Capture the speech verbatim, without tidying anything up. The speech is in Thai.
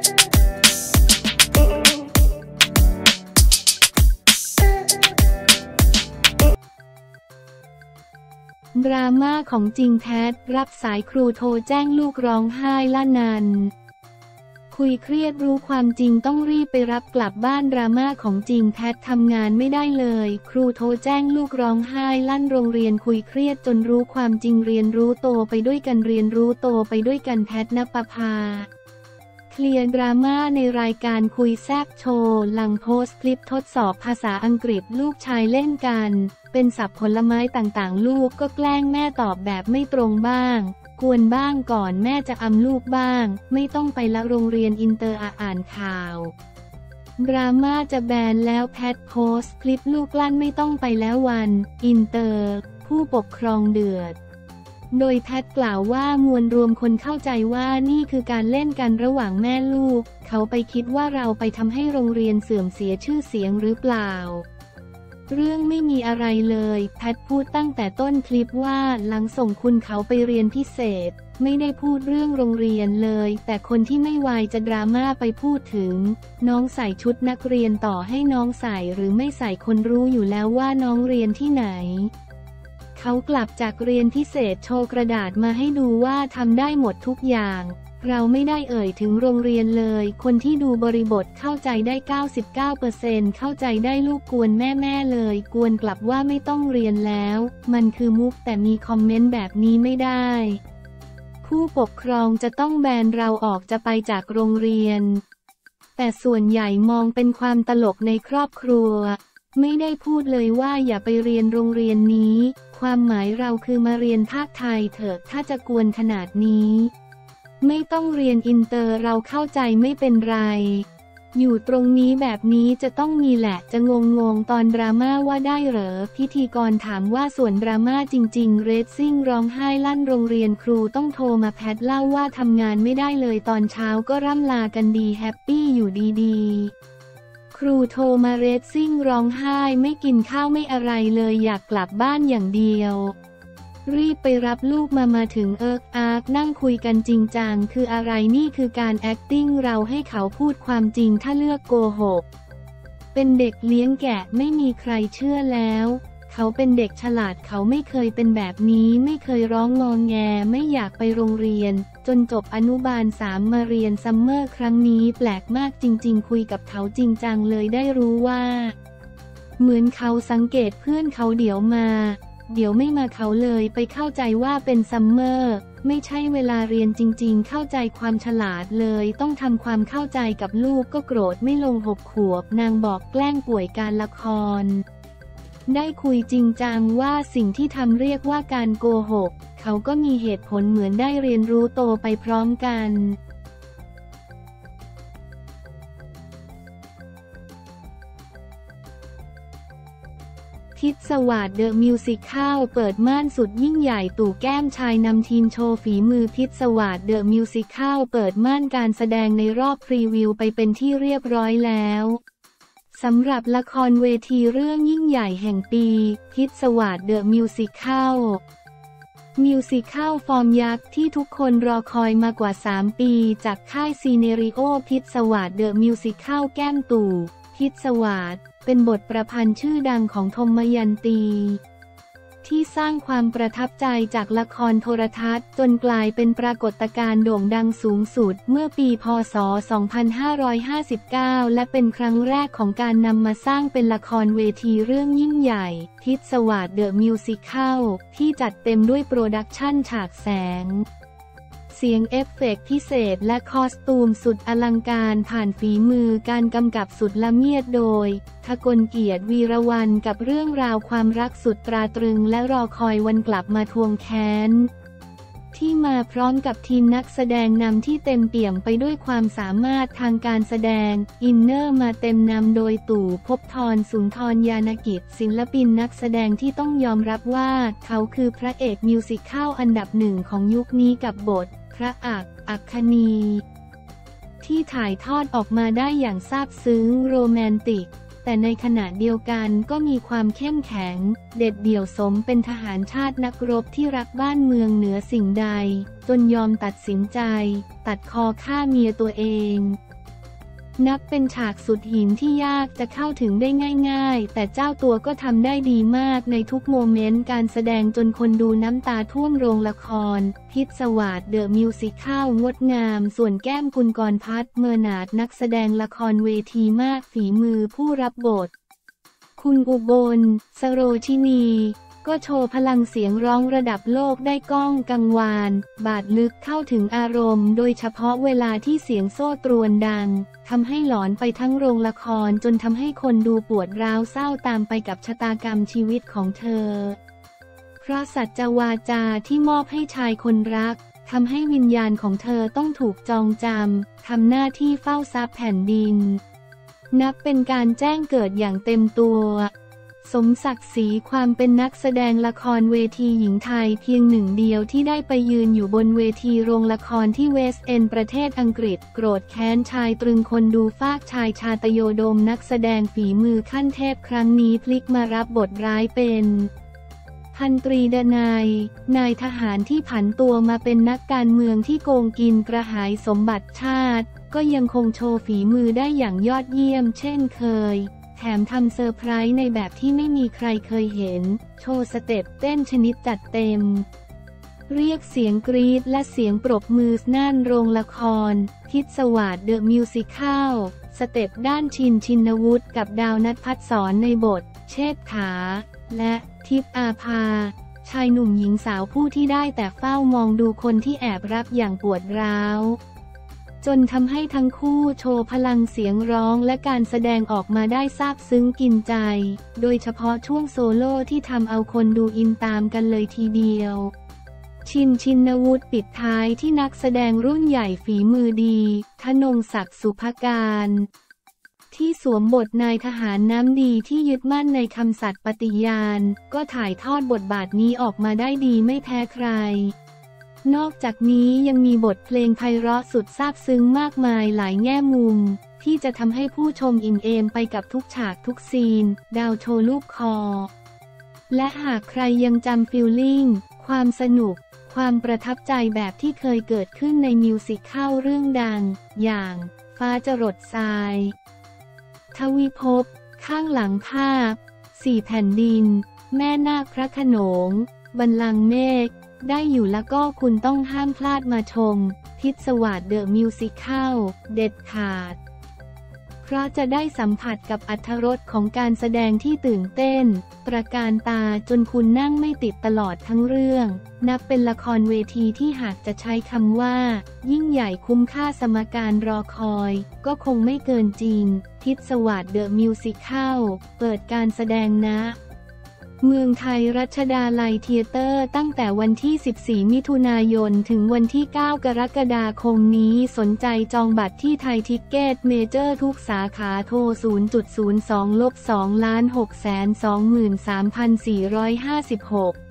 ดราม่าของจริงแพทรับสายครูโทรแจ้งลูกร้องไห้ลั่นนันคุยเครียดรู้ความจริงต้องรีบไปรับกลับบ้านดราม่าของจริงแพททำงานไม่ได้เลยครูโทรแจ้งลูกร้องไห้ลั่นโรงเรียนคุยเครียดจนรู้ความจริงเรียนรู้โตไปด้วยกันเรียนรู้โตไปด้วยกันแพทณปภาเคลียร์ดราม่าในรายการคุยแซบโชว์หลังโพสต์คลิปทดสอบภาษาอังกฤษลูกชายเล่นกันเป็นศัพท์ผลไม้ต่างๆลูกก็แกล้งแม่ตอบแบบไม่ตรงบ้างกวนบ้างก่อนแม่จะอำลูกบ้างไม่ต้องไปละโรงเรียนอินเตอร์อ่านข่าวดราม่าจะแบนแล้วแพทโพสต์คลิปลูกลั่นไม่ต้องไปแล้ววันอินเตอร์ผู้ปกครองเดือดโดยแพทกล่าวว่ามวลรวมคนเข้าใจว่านี่คือการเล่นกันระหว่างแม่ลูกเขาไปคิดว่าเราไปทำให้โรงเรียนเสื่อมเสียชื่อเสียงหรือเปล่าเรื่องไม่มีอะไรเลยแพทพูดตั้งแต่ต้นคลิปว่าหลังส่งคุณเขาไปเรียนพิเศษไม่ได้พูดเรื่องโรงเรียนเลยแต่คนที่ไม่วายจะดราม่าไปพูดถึงน้องใส่ชุดนักเรียนต่อให้น้องใส่หรือไม่ใส่คนรู้อยู่แล้วว่าน้องเรียนที่ไหนเขากลับจากเรียนพิเศษโชว์กระดาษมาให้ดูว่าทำได้หมดทุกอย่างเราไม่ได้เอ่ยถึงโรงเรียนเลยคนที่ดูบริบทเข้าใจได้ เก้าสิบเก้าเปอร์เซ็นต์ เข้าใจได้ลูกกวนแม่ๆเลยกวนกลับว่าไม่ต้องเรียนแล้วมันคือมุกแต่มีคอมเมนต์แบบนี้ไม่ได้ผู้ปกครองจะต้องแบนเราออกจะไปจากโรงเรียนแต่ส่วนใหญ่มองเป็นความตลกในครอบครัวไม่ได้พูดเลยว่าอย่าไปเรียนโรงเรียนนี้ความหมายเราคือมาเรียนภาคไทยเถอะถ้าจะกวนขนาดนี้ไม่ต้องเรียนอินเตอร์เราเข้าใจไม่เป็นไรอยู่ตรงนี้แบบนี้จะต้องมีแหละจะงงงตอนดราม่าว่าได้เหรอพิธีกรถามว่าส่วนดราม่าจริงๆเรซซิ่งร้องไห้ลั่นโรงเรียนครูต้องโทรมาแพทเล่าว่าทำงานไม่ได้เลยตอนเช้าก็ร่ำลากันดีแฮปปี้อยู่ดีๆครูโทรมาเรซซิ่งร้องไห้ไม่กินข้าวไม่อะไรเลยอยากกลับบ้านอย่างเดียวรีบไปรับลูกมามาถึงเอิกอาร์กนั่งคุยกันจริงจังคืออะไรนี่คือการ acting เราให้เขาพูดความจริงถ้าเลือกโกหกเป็นเด็กเลี้ยงแกะไม่มีใครเชื่อแล้วเขาเป็นเด็กฉลาดเขาไม่เคยเป็นแบบนี้ไม่เคยร้องงอแงไม่อยากไปโรงเรียนจนจบอนุบาลสามมาเรียนซัมเมอร์ครั้งนี้แปลกมากจริงๆคุยกับเขาจริงจังเลยได้รู้ว่าเหมือนเขาสังเกตเพื่อนเขาเดี๋ยวมาเดี๋ยวไม่มาเขาเลยไปเข้าใจว่าเป็นซัมเมอร์ไม่ใช่เวลาเรียนจริงๆเข้าใจความฉลาดเลยต้องทำความเข้าใจกับลูกก็โกรธไม่ลงหกขวบนางบอกแกล้งป่วยการละครได้คุยจริงจังว่าสิ่งที่ทำเรียกว่าการโกหกเขาก็มีเหตุผลเหมือนได้เรียนรู้โตไปพร้อมกันพิศวาสเดอะมิวสิคัลเปิดม่านสุดยิ่งใหญ่ตู่แก้มชายนำทีมโชว์ฝีมือพิศวาสเดอะมิวสิคัลเปิดม่านการแสดงในรอบพรีวิวไปเป็นที่เรียบร้อยแล้วสำหรับละครเวทีเรื่องยิ่งใหญ่แห่งปีพิศวาสเดอะมิวสิคัลมิวสิคัลฟอร์มยักษ์ที่ทุกคนรอคอยมากว่าสามปีจากค่ายซีเนริโอพิศวาสเดอะมิวสิคัลแก้มตู่พิศวาสเป็นบทประพันธ์ชื่อดังของทมยันตีที่สร้างความประทับใจจากละครโทรทัศน์จนกลายเป็นปรากฏการณ์โด่งดังสูงสุดเมื่อปีพ.ศ. สองพันห้าร้อยห้าสิบเก้าและเป็นครั้งแรกของการนำมาสร้างเป็นละครเวทีเรื่องยิ่งใหญ่พิศวาสเดอะมิวสิคัลที่จัดเต็มด้วยโปรดักชั่นฉากแสงเสียงเอฟเฟกต์พิเศษและคอสตูมสุดอลังการผ่านฝีมือการกำกับสุดละเมียดโดยทกลเกียรติวีระวรรณกับเรื่องราวความรักสุดตราตรึงและรอคอยวันกลับมาทวงแค้นที่มาพร้อมกับทีมนักแสดงนำที่เต็มเปี่ยมไปด้วยความสามารถทางการแสดงอินเนอร์มาเต็มนำโดยตู่ภพธรสุนทรยานกิจศิลปินนักแสดงที่ต้องยอมรับว่าเขาคือพระเอกมิวสิคัลอันดับหนึ่งของยุคนี้กับบทพระอักอัคคณีที่ถ่ายทอดออกมาได้อย่างซาบซึ้งโรแมนติกแต่ในขณะเดียวกันก็มีความเข้มแข็งเด็ดเดี่ยวสมเป็นทหารชาตินักรบที่รักบ้านเมืองเหนือสิ่งใดจนยอมตัดสินใจตัดคอฆ่าเมียตัวเองนับเป็นฉากสุดหินที่ยากจะเข้าถึงได้ง่ายๆแต่เจ้าตัวก็ทำได้ดีมากในทุกโมเมนต์การแสดงจนคนดูน้ำตาท่วมโรงละครพิศวาสเดอะมิวสิคัลงดงามส่วนแก้มกุลกรพัฒน์เมอร์นาดนักแสดงละครเวทีมากฝีมือผู้รับบทคุณอุบลสโรชินีก็โชว์พลังเสียงร้องระดับโลกได้ก้องกังวานบาดลึกเข้าถึงอารมณ์โดยเฉพาะเวลาที่เสียงโซ่ตรวนดังทำให้หลอนไปทั้งโรงละครจนทำให้คนดูปวดร้าวเศร้าตามไปกับชะตากรรมชีวิตของเธอเพราะสัจวาจาที่มอบให้ชายคนรักทำให้วิญญาณของเธอต้องถูกจองจำทำหน้าที่เฝ้าทรัพย์แผ่นดินนับเป็นการแจ้งเกิดอย่างเต็มตัวสมศักดิ์ศรีความเป็นนักแสดงละครเวทีหญิงไทยเพียงหนึ่งเดียวที่ได้ไปยืนอยู่บนเวทีโรงละครที่เวสต์เอนด์ประเทศอังกฤษโกรธแค้นชายตรึงคนดูฟากชายชาตโยดมนักแสดงฝีมือขั้นเทพครั้งนี้พลิกมารับบทร้ายเป็นพันตรีดนัยนายทหารที่ผันตัวมาเป็นนักการเมืองที่โกงกินกระหายสมบัติชาติก็ยังคงโชว์ฝีมือได้อย่างยอดเยี่ยมเช่นเคยแถมทำเซอร์ไพรส์ในแบบที่ไม่มีใครเคยเห็นโชว์สเต็ปเต้นชนิดจัดเต็มเรียกเสียงกรี๊ดและเสียงปรบมือนั่นโรงละครพิศวาสเดอะมิวสิคัลสเต็ปด้านชินชินวุฒิกับดาวณัฐพัฒน์สอนในบทเชษฐาและทิพย์อาภาชายหนุ่มหญิงสาวผู้ที่ได้แต่เฝ้ามองดูคนที่แอบรักอย่างปวดร้าวจนทำให้ทั้งคู่โชว์พลังเสียงร้องและการแสดงออกมาได้ซาบซึ้งกินใจโดยเฉพาะช่วงโซโล่ที่ทำเอาคนดูอินตามกันเลยทีเดียวชินชินวุฒิปิดท้ายที่นักแสดงรุ่นใหญ่ฝีมือดีธนงศักดิ์สุภการที่สวมบทนายทหารน้ำดีที่ยึดมั่นในคำสัตย์ปฏิญาณก็ถ่ายทอดบทบาทนี้ออกมาได้ดีไม่แพ้ใครนอกจากนี้ยังมีบทเพลงไพเราะสุดซาบซึ้งมากมายหลายแง่มุมที่จะทำให้ผู้ชมอิ่มเอมไปกับทุกฉากทุกซีนดาวโชว์ลูกคอและหากใครยังจำฟีลลิ่งความสนุกความประทับใจแบบที่เคยเกิดขึ้นในมิวสิคัลเรื่องดังอย่างฟ้าจรดทรายทวิภพข้างหลังภาพสี่แผ่นดินแม่นาคพระโขนงบัลลังก์เมฆได้อยู่แล้วก็คุณต้องห้ามพลาดมาชมพิศวาสเดอะมิวสิคัลเด็ดขาดเพราะจะได้สัมผัสกับอรรถรสของการแสดงที่ตื่นเต้นตระการตาจนคุณนั่งไม่ติดตลอดทั้งเรื่องนับเป็นละครเวทีที่หากจะใช้คำว่ายิ่งใหญ่คุ้มค่าสมการรอคอยก็คงไม่เกินจริงพิศวาสเดอะมิวสิคัลเปิดการแสดงณเมืองไทยรัชดาลัยเธียเตอร์ตั้งแต่วันที่สิบสี่มิถุนายนถึงวันที่เก้ากรกฎาคมนี้สนใจจองบัตรที่ไทยทิกเก็ตเมเจอร์ทุกสาขาโทร ศูนย์ ศูนย์ สอง สอง ล้าน หกแสนสองหมื่นสามพันสี่ร้อยห้าสิบหก